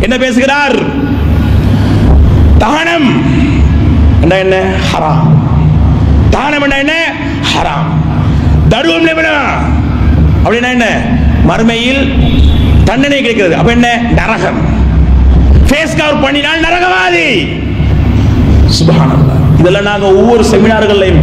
என்ன பேசுகிறார்? தானம் என்ன? ஹராம். தானம் என்ன? ஹராம். தர்மம் அப்படின்னா என்ன? மறுமையில் தண்டனை கிடைக்கிறது. அப்ப என்ன? நரகம். ஃபேஸ் கவர் பண்ணினால் நரகவாதி. சுப்ஹானல்லாஹ். இதெல்லாம் நாங்க ஒவ்வொரு செமினார்களையும்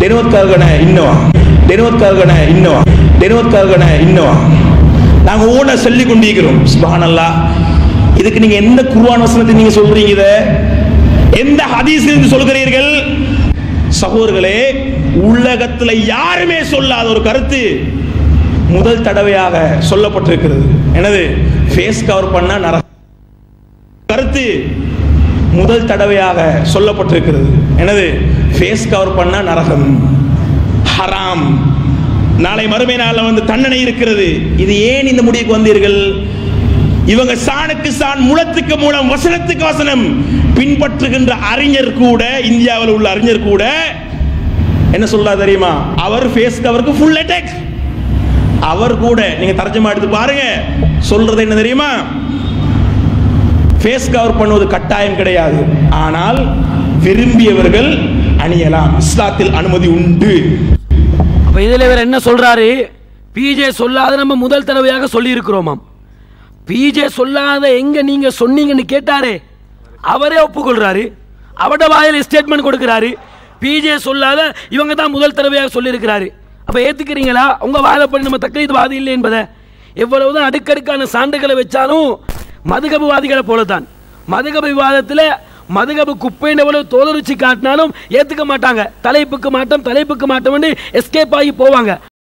நாங்க ஓட சொல்லி கொண்டிருக்கிறோம். சுப்ஹானல்லாஹ். இதுக்கு நீங்க எந்த குர்ஆன் வசனத்தை நீங்க சொல்றீங்க? இத எந்த ஹதீஸிலிருந்து சொல்கிறீர்கள்? சகோதரர்களே, உலகத்தில் யாருமே சொல்லாத ஒரு கருத்து முதல் தடவையாக சொல்லப்பட்டிருக்கிறது. என்னது? ஃபேஸ் கவர் பண்ணா நரகம். கருத்து முதல் தடவையாக சொல்லப்பட்டிருக்கிறது. என்னது? ஃபேஸ் கவர் பண்ணா நரகம், ஹராம். நாளை மறுமை நாளில் வந்து தண்டனை இருக்கிறது. இது ஏன் இந்த முடிவுக்கு வந்தீர்கள்? இவங்க சாணுக்கு சான், முளத்துக்கு மூலம், வசனத்துக்கு வசனம் பின்பற்றுகின்ற அறிஞர் கூட, இந்தியாவில் உள்ள அறிஞர் கூட என்ன சொல்றா தெரியுமா? அவர் ஃபேஸ் கவருக்கு ஃபுல் அட்டாக். அவர் கூட நீங்க தர்ஜமா எடுத்து பாருங்க, சொல்றது என்ன தெரியுமா? ஃபேஸ் கவர் பண்ணுவது கட்டாயம் கிடையாது, ஆனால் விரும்பியவர்கள் அணியலாம், இஸ்லாத்தில் அனுமதி உண்டு. அப்ப இதுல இவர் என்ன சொல்றாரு? பிஜே சொல்லாத நம்ம முதல் தடவையாக சொல்லி இருக்கிறோமாம். பிஜே சொல்லாத எங்க நீங்க சொன்னீங்கன்னு கேட்டாரே, அவரே ஒப்புக்கொள்றாரு, அவட வாயில ஸ்டேட்மெண்ட் கொடுக்கிறாரு. பிஜே சொல்லாத இவங்க தான் முதல் தடவையாக சொல்லி இருக்கிறாரு. அப்ப ஏத்துக்கிறீங்களா? உங்க வாயில பண்ணி நம்ம தக்லீத் வாதி இல்லை என்பதை எவ்வளவுதான் அடுக்கடுக்கான சான்றுகளை வச்சாலும் மதுகபுவாதிகளை போலத்தான். மதுகபு விவாதத்தில் மதுகபு குப்பைன்னு எவ்வளவு தோலுரிச்சு காட்டினாலும் ஏத்துக்க மாட்டாங்க. தலைப்புக்கு மாட்டம் எஸ்கேப் ஆகி போவாங்க.